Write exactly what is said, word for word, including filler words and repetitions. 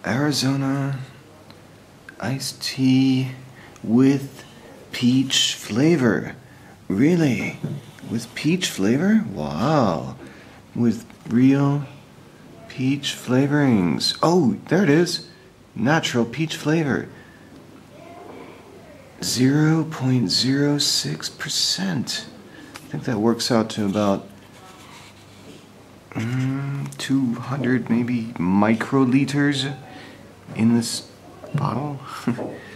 Arizona iced tea with peach flavor. Really? With peach flavor? Wow. With real peach flavorings. Oh, there it is. Natural peach flavor. zero point zero six percent. I think that works out to about mm, two hundred maybe microliters in this bottle.